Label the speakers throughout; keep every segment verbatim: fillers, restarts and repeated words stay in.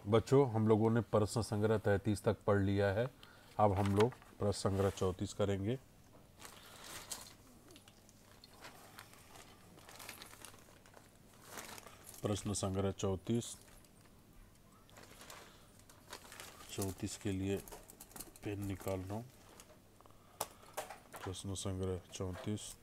Speaker 1: बच्चों, हम लोगों ने प्रश्न संग्रह तैंतीस तक पढ़ लिया है। अब हम लोग प्रश्न संग्रह चौंतीस करेंगे। प्रश्न संग्रह चौंतीस चौंतीस के लिए पेन निकाल रहा हूँ। प्रश्न संग्रह चौंतीस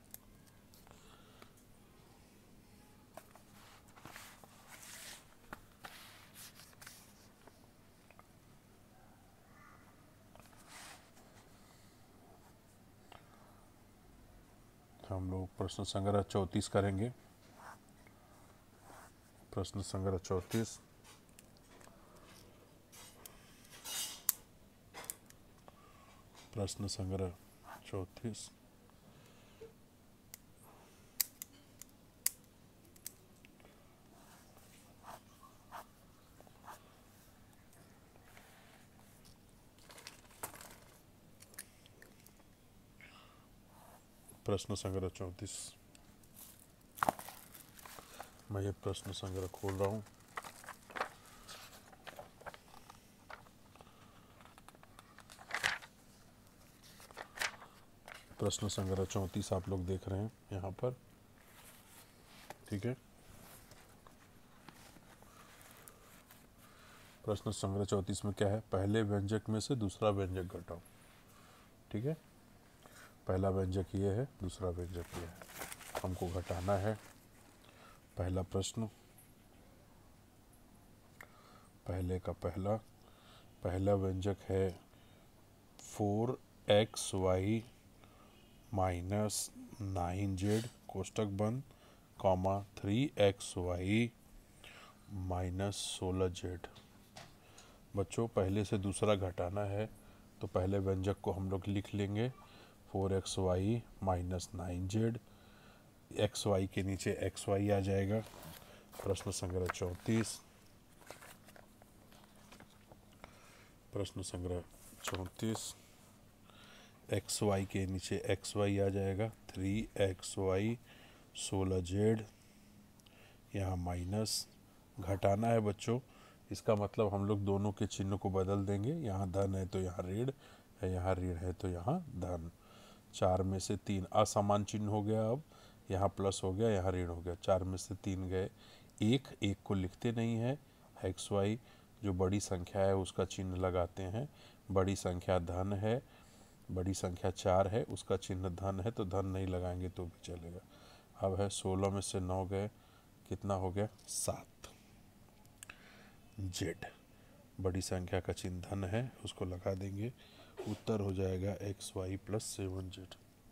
Speaker 1: हम लोग प्रश्न संग्रह चौंतीस करेंगे। प्रश्न संग्रह चौंतीस प्रश्न संग्रह चौंतीस प्रश्न संग्रह चौंतीस मैं ये प्रश्न संग्रह खोल रहा हूँ। प्रश्न संग्रह चौंतीस आप लोग देख रहे हैं यहाँ पर, ठीक है। प्रश्न संग्रह चौंतीस में क्या है? पहले व्यंजक में से दूसरा व्यंजक घटाओ, ठीक है। पहला व्यंजक ये है, दूसरा व्यंजक ये है, हमको घटाना है। पहला प्रश्न, पहले का पहला पहला व्यंजक है four X Y minus nine Z कोष्टक बंद comma three X Y minus सोलह जेड। बच्चों, पहले से दूसरा घटाना है तो पहले व्यंजक को हम लोग लिख लेंगे four X Y minus nine Z. X Y के नीचे एक्स वाई आ जाएगा। प्रश्न संग्रह चौंतीस प्रश्न संग्रह चौंतीस एक्स वाई के नीचे एक्स वाई आ जाएगा। थ्री एक्स वाई सोलह जेड, यहाँ माइनस घटाना है बच्चों। इसका मतलब हम लोग दोनों के चिन्ह को बदल देंगे। यहाँ धन है तो यहाँ ऋण है, यहाँ ऋण है तो यहाँ धन। चार में से तीन असमान चिन्ह हो गया, अब यहाँ प्लस हो गया, यहाँ ऋण हो गया। चार में से तीन गए, एक एक को लिखते नहीं है। एक्स वाई जो बड़ी संख्या है उसका चिन्ह लगाते हैं। बड़ी संख्या धन है, बड़ी संख्या चार है, उसका चिन्ह धन है तो धन नहीं लगाएंगे तो भी चलेगा। अब है सोलह में से नौ गए, कितना हो गया? सात। जेड बड़ी संख्या का चिन्ह धन है, उसको लगा देंगे। उत्तर हो जाएगा x Y plus seven Z.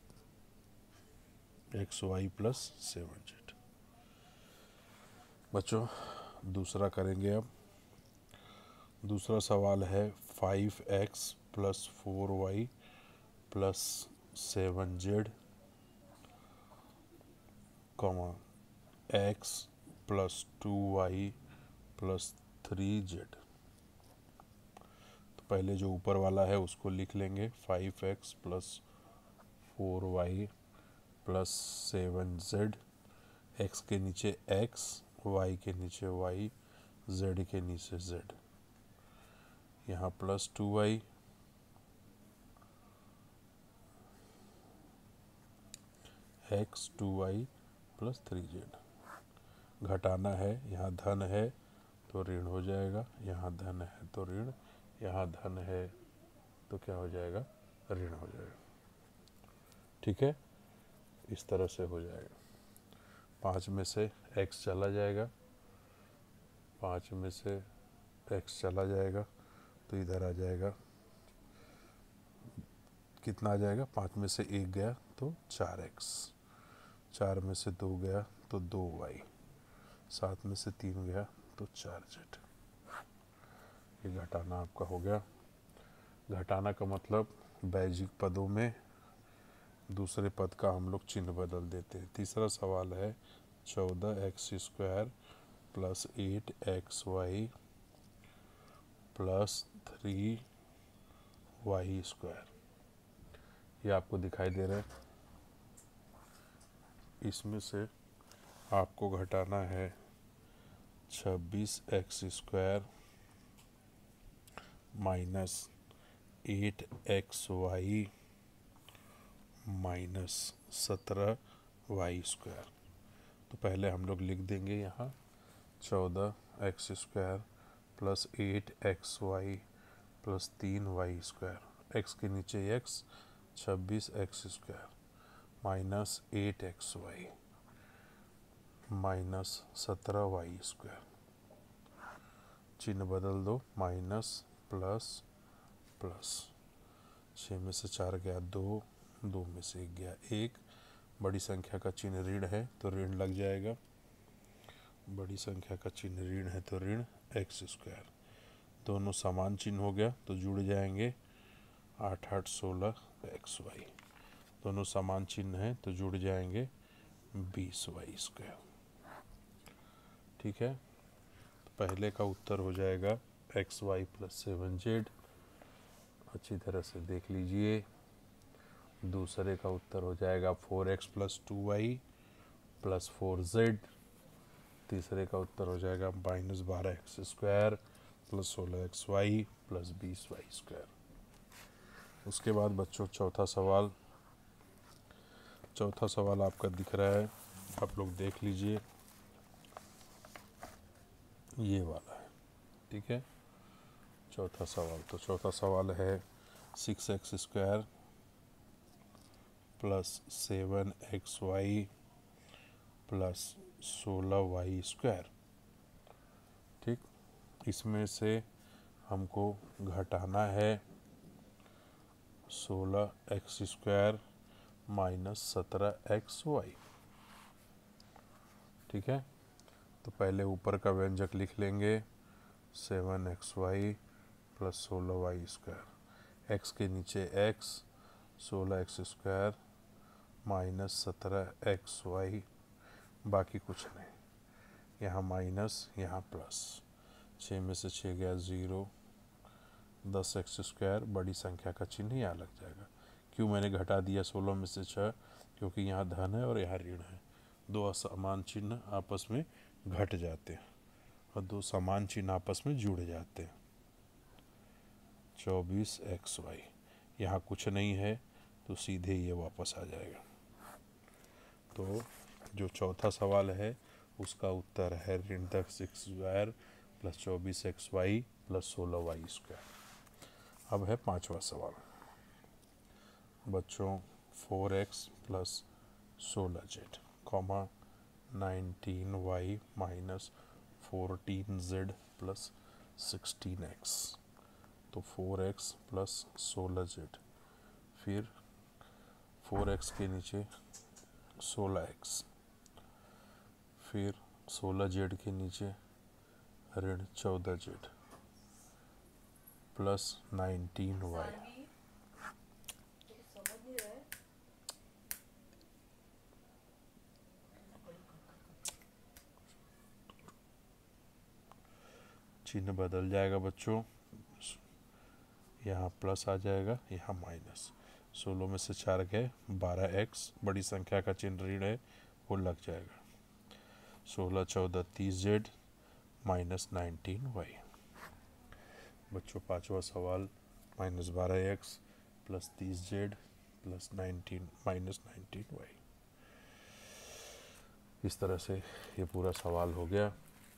Speaker 1: X Y plus seven Z. बच्चों, दूसरा करेंगे। अब दूसरा सवाल है five X plus four Y plus seven Z comma X plus two Y plus three Z. तो पहले जो ऊपर वाला है उसको लिख लेंगे five X plus four Y plus seven Z. X के नीचे एक्स, वाई के नीचे वाई, जेड के नीचे जेड। यहाँ plus two Y X two Y plus three Z. घटाना है, यहाँ धन है तो ऋण हो जाएगा, यहाँ धन है तो ऋण, यहाँ धन है तो क्या हो जाएगा? ऋण हो जाएगा, ठीक है। इस तरह से हो जाएगा। पाँच में से x चला जाएगा, पाँच में से x चला जाएगा तो इधर आ जाएगा, कितना आ जाएगा? पाँच में से एक गया तो चार एक्स, चार में से दो गया तो दो वाई, सात में से तीन गया तो चार जेड। ये घटाना आपका हो गया। घटाना का मतलब बैजिक पदों में दूसरे पद का हम लोग चिन्ह बदल देते हैं। तीसरा सवाल है चौदह x square plus eight x Y plus three Y square. ये आपको दिखाई दे रहा है। इसमें से आपको घटाना है छब्बीस x square minus eight x Y minus सत्रह वाई स्क्वायर। तो पहले हम लोग लिख देंगे यहाँ चौदह x square plus eight x Y plus तीन वाई स्क्वायर, एक्स के नीचे एक्स, छब्बीस x square minus eight x Y minus सत्रह वाई स्क्वायर। चिन्ह बदल दो, माइनस प्लस प्लस, छः में से चार गया दो, दो में से एक गया एक, बड़ी संख्या का चिन्ह ऋण है तो ऋण लग जाएगा, बड़ी संख्या का चिन्ह ऋण है तो ऋण एक्स स्क्वायर, दोनों समान चिन्ह हो गया तो जुड़ जाएंगे, आठ आठ सोलह एक्स वाई, दोनों समान चिन्ह हैं तो जुड़ जाएंगे बीस वाई स्क्वायर। ठीक है, तो पहले का उत्तर हो जाएगा x Y plus seven z, अच्छी तरह से देख लीजिए। दूसरे का उत्तर हो जाएगा four x plus two Y plus four z. तीसरे का उत्तर हो जाएगा माइनस बारह एक्स स्क्वायर प्लस सोलह एक्स वाई प्लस बीस वाई स्क्वायर। उसके बाद बच्चों चौथा सवाल, चौथा सवाल आपका दिख रहा है, आप लोग देख लीजिए, ये वाला है। ठीक है, चौथा सवाल, तो चौथा सवाल है six x square plus seven x Y plus सोलह वाई स्क्वायर। ठीक, इसमें से हमको घटाना है सोलह एक्स स्क्वायर माइनस सत्रह एक्स वाई। ठीक है, तो पहले ऊपर का व्यंजक लिख लेंगे, सेवन एक्स वाई प्लस सोलह वाई स्क्वायर, एक्स के नीचे एक्स, सोलह एक्स स्क्वायर माइनस सत्रह एक्स वाई, बाकी कुछ नहीं, यहाँ माइनस यहाँ प्लस, छः में से छः गया ज़ीरो, दस एक्स स्क्वायर, बड़ी संख्या का चिन्ह यहाँ लग जाएगा। क्यों मैंने घटा दिया सोलह में से छः, क्योंकि यहाँ धन है और यहाँ ऋण है, दो असमान चिन्ह आपस में घट जाते हैं और दो समान चिन्ह आपस में जुड़ जाते हैं। चौबीस एक्स वाई, यहाँ कुछ नहीं है तो सीधे ये वापस आ जाएगा। तो जो चौथा सवाल है उसका उत्तर है ऋण दस एक्स स्क्वायर प्लस चौबीस एक्स वाई प्लस सोलह वाई स्क्वायर। अब है पांचवा सवाल बच्चों, फोर एक्स प्लस सोलह z comma nineteen y minus fourteen z plus sixteen x. तो फोर एक्स प्लस सोलह जेड, फिर फोर एक्स के नीचे सोलह एक्स, फिर सोलह जेड के नीचे ऋण चौदह जेड प्लस नाइनटीन वाई। चिन्ह बदल जाएगा बच्चों, यहाँ प्लस आ जाएगा, यहाँ माइनस, सोलह में से चार गए बारह एक्स, बड़ी संख्या का चिन्ह ऋण है वो लग जाएगा, सोलह चौदह तीस जेड माइनस नाइनटीन वाई। बच्चों पांचवा सवाल, माइनस बारह एक्स प्लस तीस z plus nineteen minus nineteen y. इस तरह से ये पूरा सवाल हो गया।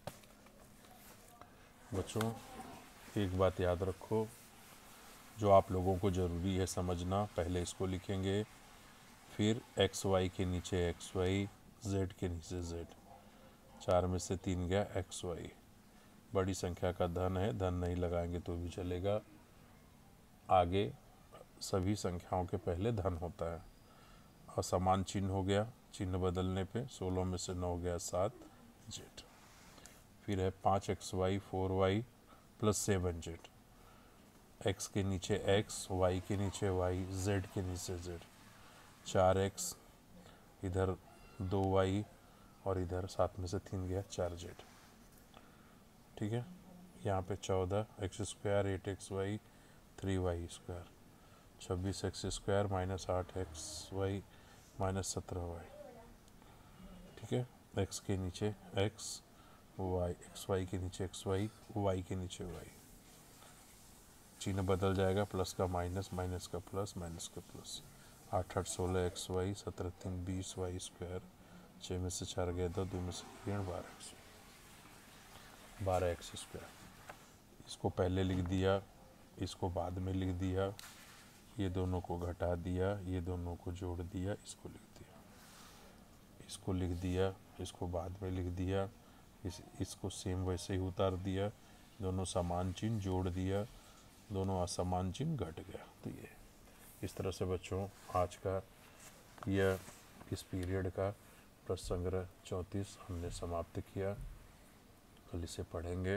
Speaker 1: बच्चों एक बात याद रखो, जो आप लोगों को ज़रूरी है समझना, पहले इसको लिखेंगे, फिर एक्स वाई के नीचे एक्स वाई, जेड के नीचे जेड, चार में से तीन गया एक्स वाई, बड़ी संख्या का धन है, धन नहीं लगाएंगे तो भी चलेगा, आगे सभी संख्याओं के पहले धन होता है। असमान चिन्ह हो गया, चिन्ह बदलने पे सोलह में से नौ गया सात जेड, फिर है पाँच x y four Y plus seven Z, x के नीचे एक्स, वाई के नीचे वाई, जेड के नीचे जेड, चार एक्स, इधर दो वाई और इधर सात में से तीन गया चार जेड। ठीक है, यहाँ पे चौदह x square eight x y three Y square, छब्बीस एक्स स्क्वायर माइनस आठ एक्स वाई माइनस सत्रह वाई। ठीक है, एक्स के नीचे एक्स वाई, एक्स वाई के नीचे एक्स वाई, वाई के नीचे वाई। चिन्ह बदल जाएगा, प्लस का माइनस, माइनस का प्लस, माइनस का प्लस। आठ आठ सोलह एक्स वाई, सत्रह तीन बीस वाई स्क्वायर, छः में से चार गए दो, दो में से तीन बारह एक्स, बारह एक्स स्क्वायर। इसको पहले लिख दिया, इसको बाद में लिख दिया, ये दोनों को घटा दिया, ये दोनों को जोड़ दिया, इसको लिख दिया, इसको लिख दिया, इसको बाद में लिख दिया, इस इसको सेम वैसे ही उतार दिया, दोनों समान चिन्ह जोड़ दिया, दोनों असमान चिन्ह घट गया। तो ये इस तरह से बच्चों आज का यह इस पीरियड का प्रश्न संग्रह चौंतीस हमने समाप्त किया। कल इसे पढ़ेंगे,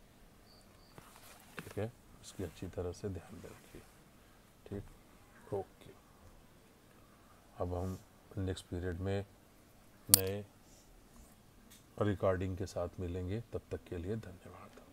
Speaker 1: ठीक है, इसकी अच्छी तरह से ध्यान में रखिए, ठीक, ओके। अब हम नेक्स्ट पीरियड में नए रिकॉर्डिंग के साथ मिलेंगे, तब तक के लिए धन्यवाद।